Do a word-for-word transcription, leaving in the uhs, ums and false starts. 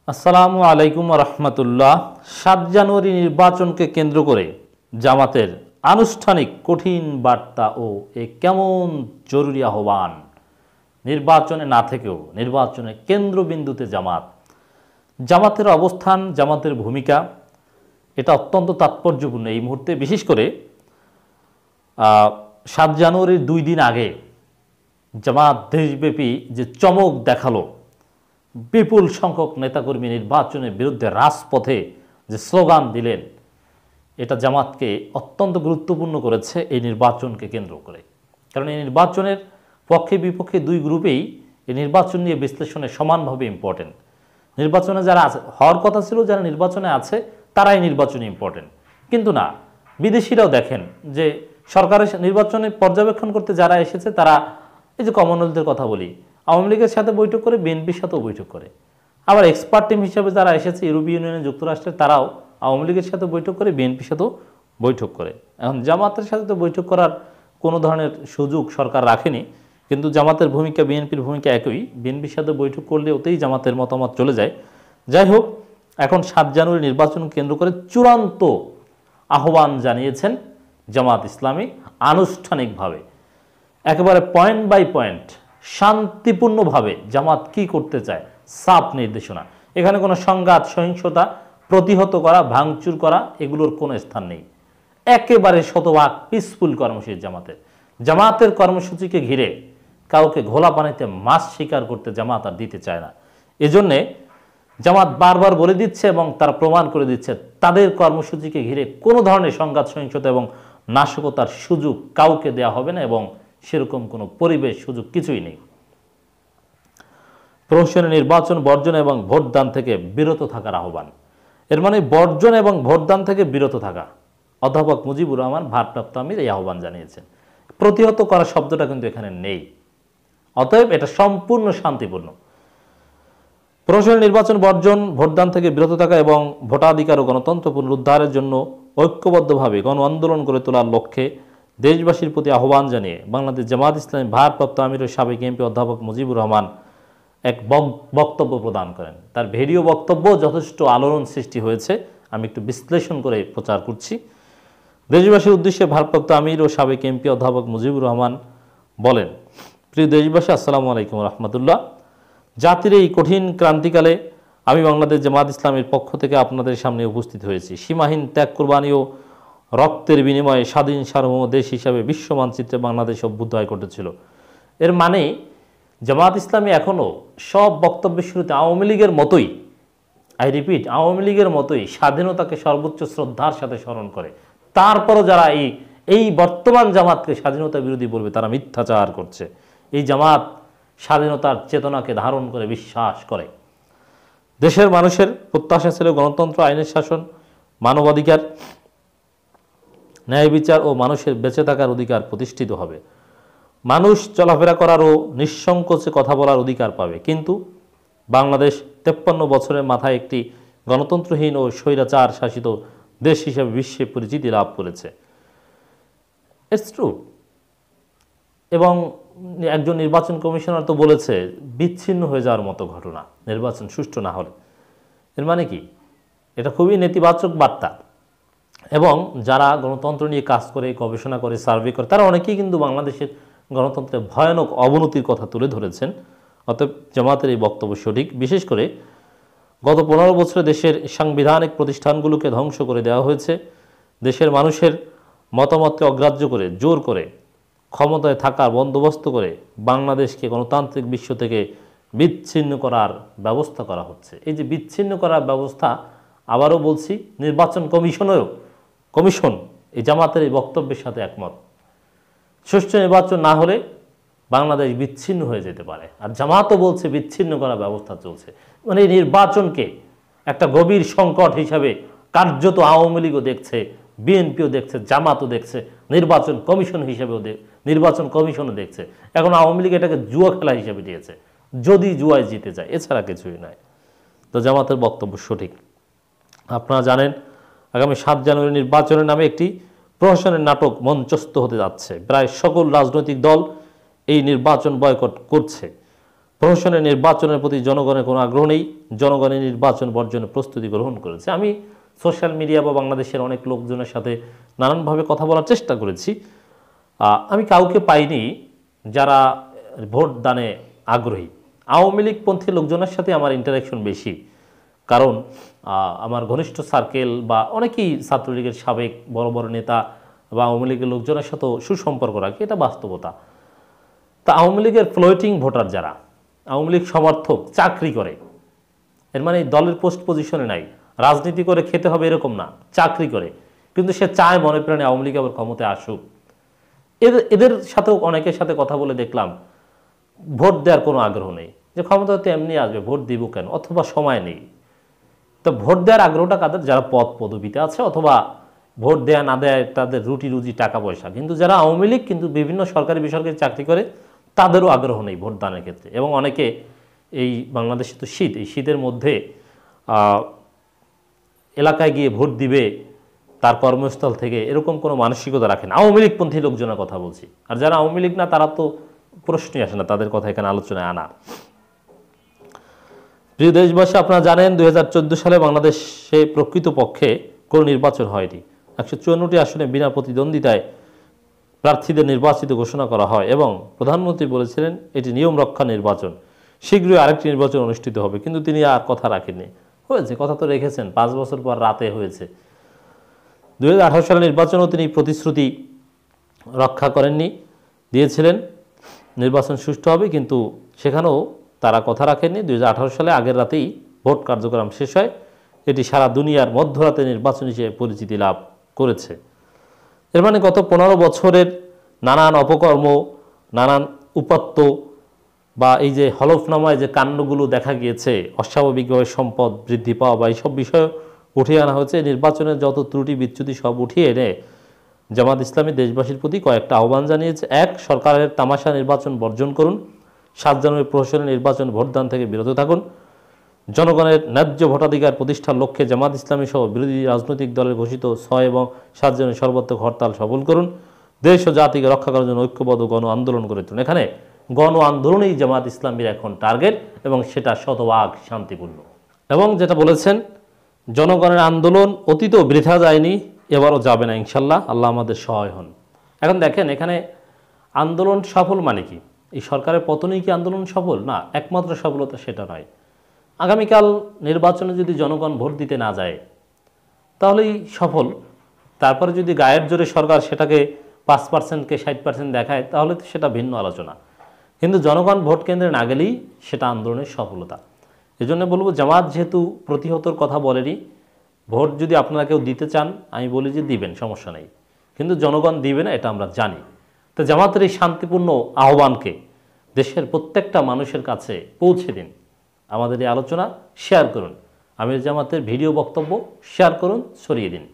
আসসালামু আলাইকুম রহমতুল্লাহ। সাত জানুয়ারি নির্বাচনকে কেন্দ্র করে জামাতের আনুষ্ঠানিক কঠিন বার্তা ও এ কেমন জরুরি আহ্বান। নির্বাচনে না থেকেও নির্বাচনের কেন্দ্রবিন্দুতে জামাত, জামাতের অবস্থান, জামাতের ভূমিকা এটা অত্যন্ত তাৎপর্যপূর্ণ এই মুহূর্তে। বিশেষ করে সাত জানুয়ারির দুই দিন আগে জামাত দেশব্যাপী যে চমক দেখালো, বিপুল সংখ্যক নেতাকর্মী নির্বাচনের বিরুদ্ধে রাজপথে যে স্লোগান দিলেন, এটা জামাতকে অত্যন্ত গুরুত্বপূর্ণ করেছে এই নির্বাচনকে কেন্দ্র করে। কারণ এই নির্বাচনের পক্ষে বিপক্ষে দুই গ্রুপেই এই নির্বাচন নিয়ে বিশ্লেষণে সমানভাবে ইম্পর্টেন্ট। নির্বাচনে যারা আছে, হওয়ার কথা ছিল যারা নির্বাচনে আছে তারাই নির্বাচনে ইম্পর্টেন্ট, কিন্তু না, বিদেশিরাও দেখেন যে সরকারের নির্বাচনে পর্যবেক্ষণ করতে যারা এসেছে তারা, এই যে কমনওয়েলথের কথা বলি, আওয়ামী লীগের সাথে বৈঠক করে, বিএনপির সাথেও বৈঠক করে। আবার এক্সপার্ট টিম হিসেবে যারা এসেছে ইউরোপীয় ইউনিয়নের, যুক্তরাষ্ট্রের, তারাও আওয়ামী লীগের সাথে বৈঠক করে, বিএনপির সাথেও বৈঠক করে। এখন জামাতের সাথে তো বৈঠক করার কোনো ধরনের সুযোগ সরকার রাখেনি, কিন্তু জামাতের ভূমিকা বিএনপির ভূমিকা একই। বিএনপির সাথে বৈঠক করলে ওতেই জামাতের মতামত চলে যায়। যাই হোক, এখন সাত জানুয়ারি নির্বাচন কেন্দ্র করে চূড়ান্ত আহ্বান জানিয়েছেন জামাত ইসলামী আনুষ্ঠানিকভাবে, একেবারে পয়েন্ট বাই পয়েন্ট শান্তিপূর্ণভাবে জামাত কি করতে চায়, সাফ নির্দেশনা। এখানে কোনো সংঘাত, সহিংসতা, প্রতিহত করা, ভাঙচুর করা এগুলোর কোনো স্থান নেই। একেবারে শতভাগ পিসফুল কর্মসূচি জামাতের। জামাতের কর্মসূচিকে ঘিরে কাউকে ঘোলা পানিতে মাছ শিকার করতে জামাত আর দিতে চায় না। এজন্যে জামাত বারবার বলে দিচ্ছে এবং তারা প্রমাণ করে দিচ্ছে, তাদের কর্মসূচিকে ঘিরে কোনো ধরনের সংঘাত, সহিংসতা এবং নাশকতার সুযোগ কাউকে দেওয়া হবে না, এবং সেরকম কোনো পরিবেশ, সুযোগ কিছুই নেই। প্রহসনের নির্বাচন বর্জন এবং ভোটদান থেকে বিরত থাকার আহ্বান। এর মানে বর্জন এবং ভোটদান থেকে বিরত থাকা। অধ্যাপক মুজিবুর রহমান ভারপ্রাপ্ত আমির এই আহ্বান জানিয়েছেন। প্রতিহত করা শব্দটা কিন্তু এখানে নেই, অতএব এটা সম্পূর্ণ শান্তিপূর্ণ। প্রহসনের নির্বাচন বর্জন, ভোটদান থেকে বিরত থাকা এবং ভোটাধিকার ও গণতন্ত্র পুনরুদ্ধারের জন্য ঐক্যবদ্ধভাবে গণ আন্দোলন করে তোলার লক্ষ্যে দেশবাসীর প্রতি আহ্বান জানিয়ে বাংলাদেশ জামাত ইসলামী ভারপ্রাপ্ত আমির ও সাবেক এমপি অধ্যাপক মুজিবুর রহমান এক বক্তব্য প্রদান করেন। তার ভিডিও বক্তব্য যথেষ্ট আলোড়ন সৃষ্টি হয়েছে, আমি একটু বিশ্লেষণ করে প্রচার করছি। দেশবাসীর উদ্দেশ্যে ভারপ্রাপ্ত আমির ও সাবেক এমপি অধ্যাপক মুজিবুর রহমান বলেন, প্রিয় দেশবাসী, আসসালামু আলাইকুম রহমতুল্লাহ। জাতির এই কঠিন ক্রান্তিকালে আমি বাংলাদেশ জামাত ইসলামের পক্ষ থেকে আপনাদের সামনে উপস্থিত হয়েছি। সীমাহীন ত্যাগ, কোরবানি ও রক্তের বিনিময়ে স্বাধীন সার্বভৌম দেশ হিসাবে বিশ্ব মানচিত্রে বাংলাদেশ অভ্যুদয় ঘটেছিল। এর মানে জামাত ইসলামী এখনও সব বক্তব্যের শুরুতে আওয়ামী লীগের মতোই, আই রিপিট, আওয়ামী লীগের মতোই স্বাধীনতাকে সর্বোচ্চ শ্রদ্ধার সাথে স্মরণ করে। তারপরও যারা এই এই বর্তমান জামাতকে স্বাধীনতা বিরোধী বলবে, তারা মিথ্যাচার করছে। এই জামাত স্বাধীনতার চেতনাকে ধারণ করে বিশ্বাস করে। দেশের মানুষের প্রত্যাশা ছিল গণতন্ত্র, আইনের শাসন, মানবাধিকার, ন্যায় বিচার ও মানুষের বেঁচে থাকার অধিকার প্রতিষ্ঠিত হবে। মানুষ চলাফেরা করার ও নিঃসংকোচে কথা বলার অধিকার পাবে। কিন্তু বাংলাদেশ তেপ্পান্ন বছরের মাথায় একটি গণতন্ত্রহীন ও স্বৈরাচার শাসিত দেশ হিসেবে বিশ্বে পরিচিতি লাভ করেছে। It's true. এবং একজন নির্বাচন কমিশনার তো বলেছে, বিচ্ছিন্ন হয়ে যাওয়ার মতো ঘটনা নির্বাচন সুষ্ঠু না হলে। এর মানে কি? এটা খুবই নেতিবাচক বার্তা। এবং যারা গণতন্ত্র নিয়ে কাজ করে, গবেষণা করে, সার্ভে করে, তারা অনেকেই কিন্তু বাংলাদেশের গণতন্ত্রের ভয়ানক অবনতির কথা তুলে ধরেছেন। অতএব জামাতের এই বক্তব্য সঠিক। বিশেষ করে গত পনেরো বছরে দেশের সাংবিধানিক প্রতিষ্ঠানগুলোকে ধ্বংস করে দেওয়া হয়েছে। দেশের মানুষের মতামতকে অগ্রাহ্য করে, জোর করে ক্ষমতায় থাকার বন্দোবস্ত করে বাংলাদেশকে গণতান্ত্রিক বিশ্ব থেকে বিচ্ছিন্ন করার ব্যবস্থা করা হচ্ছে। এই যে বিচ্ছিন্ন করার ব্যবস্থা, আবারও বলছি, নির্বাচন কমিশনেরও কমিশন এই জামাতের এই বক্তব্যের সাথে একমত। সুষ্ঠু নির্বাচন না হলে বাংলাদেশ বিচ্ছিন্ন হয়ে যেতে পারে। আর জামাতও বলছে বিচ্ছিন্ন করার ব্যবস্থা চলছে। মানে এই নির্বাচনকে একটা গভীর সংকট হিসাবে কার্যত আওয়ামী লীগও দেখছে, বিএনপিও দেখছে, জামাতও দেখছে, নির্বাচন কমিশন হিসেবেও নির্বাচন কমিশনও দেখছে। এখন আওয়ামী লীগ এটাকে জুয়া খেলা হিসেবে দিয়েছে, যদি জুয়ায় জিতে যায়, এছাড়া কিছুই নয়। তো জামাতের বক্তব্য সঠিক। আপনারা জানেন, আগামী সাত জানুয়ারি নির্বাচনের নামে একটি প্রহসনের নাটক মঞ্চস্থ হতে যাচ্ছে। প্রায় সকল রাজনৈতিক দল এই নির্বাচন বয়কট করছে। প্রহসনের নির্বাচনের প্রতি জনগণের কোনো আগ্রহ নেই, জনগণের নির্বাচন বর্জনের প্রস্তুতি গ্রহণ করেছে। আমি সোশ্যাল মিডিয়া বা বাংলাদেশের অনেক লোকজনের সাথে নানানভাবে কথা বলার চেষ্টা করেছি, আমি কাউকে পাইনি যারা ভোট দানে আগ্রহী। আওয়ামী লীগপন্থী লোকজনের সাথে আমার ইন্টারাকশন বেশি, কারণ আমার ঘনিষ্ঠ সার্কেল বা অনেকেই ছাত্রলীগের সাবেক বড় বড় নেতা বা আওয়ামী লীগের লোকজনের সাথেও সুসম্পর্ক রাখে, এটা বাস্তবতা। তা আওয়ামী লীগের ফ্লোটিং ভোটার যারা আওয়ামী লীগ সমর্থক, চাকরি করে, এর মানে দলের পোস্ট পজিশনে নাই, রাজনীতি করে খেতে হবে এরকম না, চাকরি করে, কিন্তু সে চায় মনে প্রাণে আওয়ামী লীগ আবার ক্ষমতায় আসুক। এদের এদের সাথেও অনেকের সাথে কথা বলে দেখলাম ভোট দেওয়ার কোনো আগ্রহ নেই, যে ক্ষমতাতে এমনি আসবে, ভোট দিব কেন, অথবা সময় নেই। তো ভোট দেওয়ার আগ্রহটা কাদের? যারা পদ পদবিতে আছে অথবা ভোট দেয়া না দেয় তাদের রুটি রুজি টাকা পয়সা। কিন্তু যারা আওয়ামী লীগ কিন্তু বিভিন্ন সরকারি বেসরকারি চাকরি করে, তাদেরও আগ্রহ নেই ভোট দানের ক্ষেত্রে। এবং অনেকে এই বাংলাদেশে তো শীত, এই শীতের মধ্যে এলাকায় গিয়ে ভোট দিবে তার কর্মস্থল থেকে, এরকম কোনো মানসিকতা রাখেন। আওয়ামী লীগপন্থী লোকজনের কথা বলছি। আর যারা আওয়ামী লীগ না তারা তো প্রশ্নই আসে না তাদের কথা এখানে আলোচনায় আনা। প্রিয় দেশবাসী, আপনারা জানেন দুই হাজার চোদ্দ সালে বাংলাদেশে প্রকৃতপক্ষে কোনো নির্বাচন হয়নি। একশো চুয়ান্নটি আসনে বিনা প্রতিদ্বন্দ্বিতায় প্রার্থীদের নির্বাচিত ঘোষণা করা হয় এবং প্রধানমন্ত্রী বলেছিলেন এটি নিয়ম রক্ষা নির্বাচন, শীঘ্রই আরেকটি নির্বাচন অনুষ্ঠিত হবে। কিন্তু তিনি আর কথা রাখেননি। হয়েছে, কথা তো রেখেছেন, পাঁচ বছর পর রাতে হয়েছে। দুই হাজার আঠারো সালের নির্বাচনেও তিনি প্রতিশ্রুতি রক্ষা করেননি, দিয়েছিলেন নির্বাচন সুষ্ঠু হবে, কিন্তু সেখানেও তারা কথা রাখেননি। দুই হাজার আঠারো সালে আগের রাতেই ভোট কার্যক্রম শেষ হয়। এটি সারা দুনিয়ার মধ্যরাতে নির্বাচন হিসেবে পরিচিতি লাভ করেছে। এর মানে গত পনেরো বছরের নানান অপকর্ম, নানান উপাত্ত বা এই যে হলফনামায় যে কাণ্ডগুলো দেখা গিয়েছে, অস্বাভাবিকভাবে সম্পদ বৃদ্ধি পাওয়া বা এইসব বিষয় উঠিয়ে আনা হয়েছে, নির্বাচনের যত ত্রুটি বিচ্যুতি সব উঠিয়ে এনে জামাত ইসলামী দেশবাসীর প্রতি কয়েকটা আহ্বান জানিয়েছে। এক, সরকারের তামাশা নির্বাচন বর্জন করুন। সাত জানুয়ারি প্রহসনের নির্বাচন ভোটদান থেকে বিরত থাকুন। জনগণের ন্যায্য ভোটাধিকার প্রতিষ্ঠার লক্ষ্যে জামাত ইসলামী সহ বিরোধী রাজনৈতিক দলের ঘোষিত ছয় এবং সাত জানুয়ারি সর্বাত্মক হরতাল সফল করুন। দেশ ও জাতিকে রক্ষা করার জন্য ঐক্যবদ্ধ গণ আন্দোলন করে তুলুন। এখানে গণ আন্দোলনেই জামাত ইসলামীর এখন টার্গেট এবং সেটা শতভাগ শান্তিপূর্ণ। এবং যেটা বলেছেন, জনগণের আন্দোলন অতীতেও বৃথা যায়নি, এবারও যাবে না ইনশাল্লাহ, আল্লাহ আমাদের সহায় হন। এখন দেখেন, এখানে আন্দোলন সফল মানে কি? এই সরকারের পতনেই কি আন্দোলন সফল? না, একমাত্র সফলতা সেটা নয়। আগামীকাল নির্বাচনে যদি জনগণ ভোট দিতে না যায় তাহলেই সফল। তারপরে যদি গায়ের জোরে সরকার সেটাকে পাঁচ পার্সেন্টকে ষাট পার্সেন্ট দেখায় তাহলে তো সেটা ভিন্ন আলোচনা। কিন্তু জনগণ ভোট কেন্দ্রে না গেলেই সেটা আন্দোলনের সফলতা। এজন্য বলবো, জামাত যেহেতু প্রতিহতর কথা বলেনি, ভোট যদি আপনারা কেউ দিতে চান আমি বলি যে দিবেন, সমস্যা নেই, কিন্তু জনগণ দিবে না এটা আমরা জানি। তো জামাতের এই শান্তিপূর্ণ আহ্বানকে দেশের প্রত্যেকটা মানুষের কাছে পৌঁছে দিন। আমাদের এই আলোচনা শেয়ার করুন, আমির জামাতের ভিডিও বক্তব্য শেয়ার করুন, ছড়িয়ে দিন।